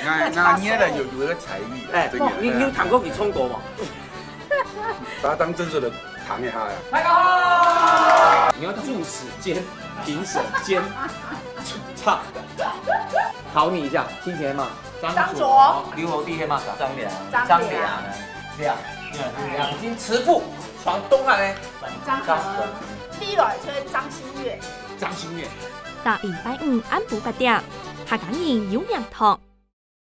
拿捏的有一个才艺， 哎，你有谈过给冲过吗？ 把它当正式的糖给他呀。 开好，你要助词兼评审兼唱，考你一下，听起来嘛？ 张卓、 刘侯弟黑嘛？张良、 张良，两京慈父闯东汉呢？ 张和、李来春、张馨月。 张馨月。 到礼拜五晚8点，下港人有名堂。